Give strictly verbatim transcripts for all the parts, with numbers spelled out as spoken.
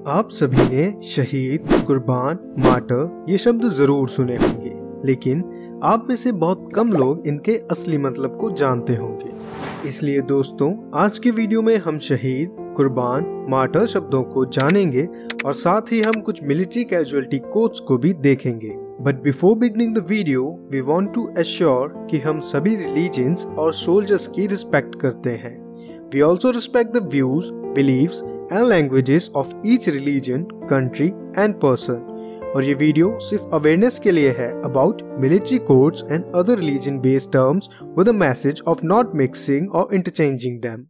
आप सभी ने शहीद, कुर्बान, मार्टर ये शब्द जरूर सुने होंगे, लेकिन आप में से बहुत कम लोग इनके असली मतलब को जानते होंगे। इसलिए दोस्तों, आज के वीडियो में हम शहीद, कुर्बान, मार्टर शब्दों को जानेंगे और साथ ही हम कुछ मिलिट्री कैजुअलिटी कोड्स को भी देखेंगे। But before beginning the video, we want to assure कि हम सभी रिलीजन्स और सोल्जर्स की रिस्पेक्ट करते हैं। We also respect the views, believes and languages of each religion, country and person। और ये वीडियो सिर्फ अवेयरनेस के लिए है about military codes and other religion based terms with a message of not mixing or interchanging them।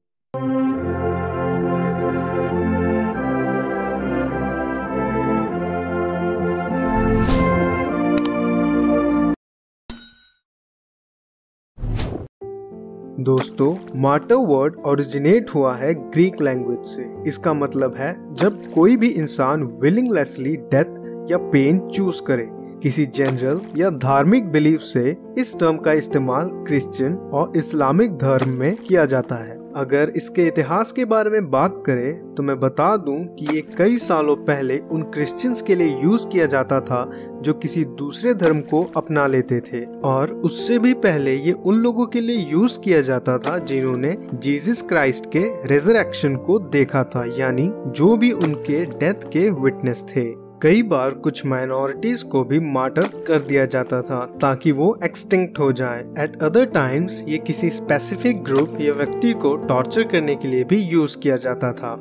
दोस्तों, martyr word originate हुआ है Greek language से। इसका मतलब है जब कोई भी इंसान विलिंगलेसली डेथ या पेन चूज करे। किसी जनरल या धार्मिक बिलीफ से इस टर्म का इस्तेमाल क्रिश्चियन और इस्लामिक धर्म में किया जाता है। अगर इसके इतिहास के बारे में बात करें तो मैं बता दूं कि ये कई सालों पहले उन क्रिश्चियंस के लिए यूज किया जाता था जो किसी दूसरे धर्म को अपना लेते थे, और उससे भी पहले ये उन लोगों के लिए यूज किया जाता था जिन्होंने जीसस क्राइस्ट के रेजरेक्शन को देखा था, यानी जो भी उनके डेथ के विटनेस थे। कई बार कुछ माइनॉरिटीज को भी मार्टर कर दिया जाता था ताकि वो एक्सटिंक्ट हो जाएं। एट अदर टाइम्स ये किसी स्पेसिफिक ग्रुप या व्यक्ति को टॉर्चर करने के लिए भी यूज किया जाता था।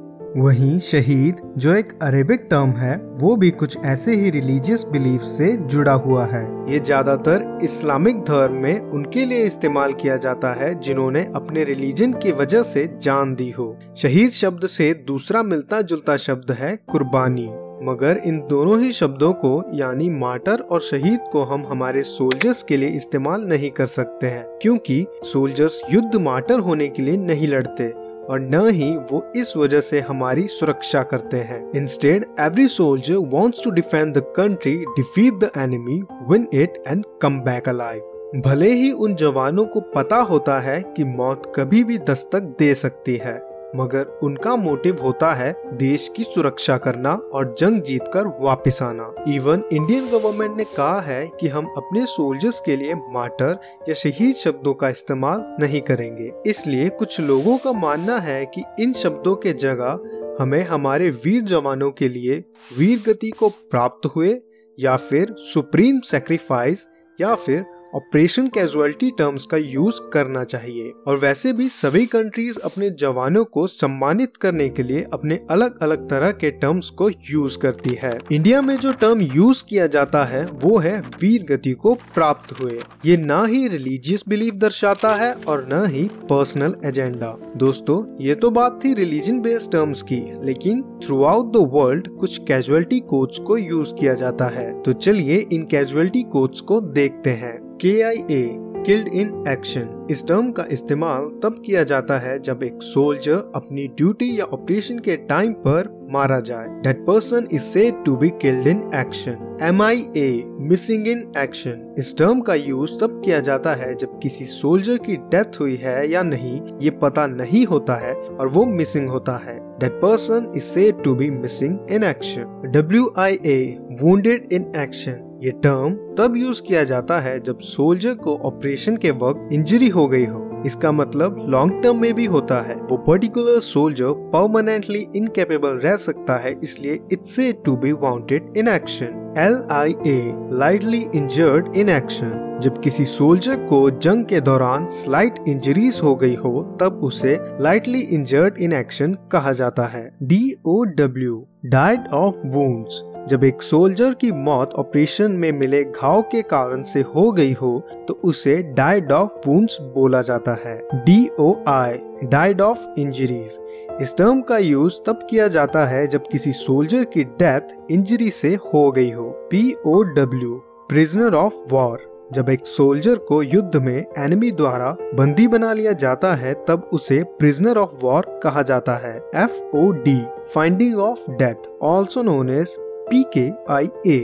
वहीं शहीद, जो एक अरेबिक टर्म है, वो भी कुछ ऐसे ही रिलीजियस बिलीफ से जुड़ा हुआ है। ये ज्यादातर इस्लामिक धर्म में उनके लिए इस्तेमाल किया जाता है जिन्होंने अपने रिलीजन की वजह से जान दी हो। शहीद शब्द से दूसरा मिलता जुलता शब्द है कुर्बानी, मगर इन दोनों ही शब्दों को यानी मार्टर और शहीद को हम हमारे सोल्जर्स के लिए इस्तेमाल नहीं कर सकते हैं, क्योंकि सोल्जर्स युद्ध मार्टर होने के लिए नहीं लड़ते और न ही वो इस वजह से हमारी सुरक्षा करते हैं। Instead every soldier wants to defend the country, defeat the enemy, win it and come back alive. भले ही उन जवानों को पता होता है कि मौत कभी भी दस्तक दे सकती है, मगर उनका मोटिव होता है देश की सुरक्षा करना और जंग जीतकर वापस आना। इवन इंडियन गवर्नमेंट ने कहा है कि हम अपने सोल्जर्स के लिए मार्टर या शहीद शब्दों का इस्तेमाल नहीं करेंगे। इसलिए कुछ लोगों का मानना है कि इन शब्दों के जगह हमें हमारे वीर जवानों के लिए वीर गति को प्राप्त हुए या फिर सुप्रीम सैक्रिफाइस या फिर ऑपरेशन कैजुअलिटी टर्म्स का यूज करना चाहिए। और वैसे भी सभी कंट्रीज अपने जवानों को सम्मानित करने के लिए अपने अलग अलग तरह के टर्म्स को यूज करती है। इंडिया में जो टर्म यूज किया जाता है वो है वीर गति को प्राप्त हुए। ये ना ही रिलीजियस बिलीफ दर्शाता है और न ही पर्सनल एजेंडा। दोस्तों, ये तो बात थी रिलीजन बेस्ड टर्म्स की, लेकिन थ्रू आउट द वर्ल्ड कुछ कैजुअलिटी कोड्स को यूज किया जाता है। तो चलिए इन कैजुअलिटी कोड्स को देखते हैं। K I A killed in action. इस टर्म का इस्तेमाल तब किया जाता है जब एक सोल्जर अपनी ड्यूटी या ऑपरेशन के टाइम पर मारा जाए। That person is said to be killed in action. M I A missing in action. इस टर्म का यूज तब किया जाता है जब किसी सोल्जर की डेथ हुई है या नहीं ये पता नहीं होता है और वो मिसिंग होता है। That person is said to be missing in action। W I A wounded in action। ये टर्म तब यूज किया जाता है जब सोल्जर को ऑपरेशन के वक्त इंजरी हो गई हो। इसका मतलब लॉन्ग टर्म में भी होता है। वो पर्टिकुलर सोल्जर परमानेंटली इनकेपेबल रह सकता है, इसलिए it's said to be wounded in action. L I A lightly injured in action. जब किसी सोल्जर को जंग के दौरान स्लाइट इंजरीज हो गई हो तब उसे लाइटली इंजर्ड इन एक्शन कहा जाता है। D O W died of wounds. जब एक सोल्जर की मौत ऑपरेशन में मिले घाव के कारण से हो गई हो तो उसे डाइड ऑफ वुंड्स बोला जाता है। D O I died of injuries. इस टर्म का यूज तब किया जाता है जब किसी सोल्जर की डेथ इंजरी से हो गई हो। P O W prisoner of war. जब एक सोल्जर को युद्ध में एनिमी द्वारा बंदी बना लिया जाता है तब उसे प्रिजनर ऑफ वॉर कहा जाता है। F O D finding of death, also known as P K I A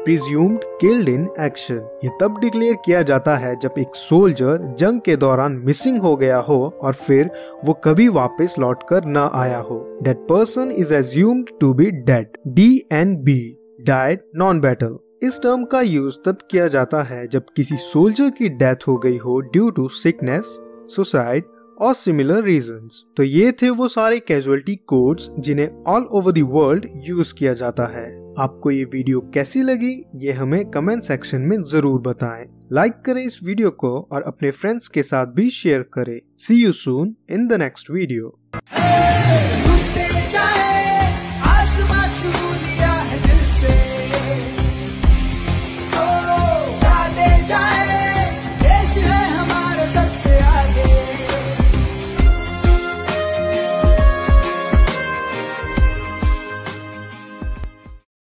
presumed killed in action. ये तब डिक्लेयर किया जाता है जब एक सोल्जर जंग के दौरान मिसिंग हो गया हो और फिर वो कभी वापस लौटकर न आया हो। That person is assumed to be dead. D N B, died non battle. इस टर्म का यूज तब किया जाता है जब किसी सोल्जर की डेथ हो गई हो ड्यू टू सिकनेस, सुसाइड और सिमिलर रीजंस। तो ये थे वो सारे कैजुअलिटी कोड्स जिन्हें all over the world use किया जाता है। आपको ये वीडियो कैसी लगी ये हमें कमेंट सेक्शन में जरूर बताएं। लाइक करें इस वीडियो को और अपने फ्रेंड्स के साथ भी शेयर करें। See you soon in the next video.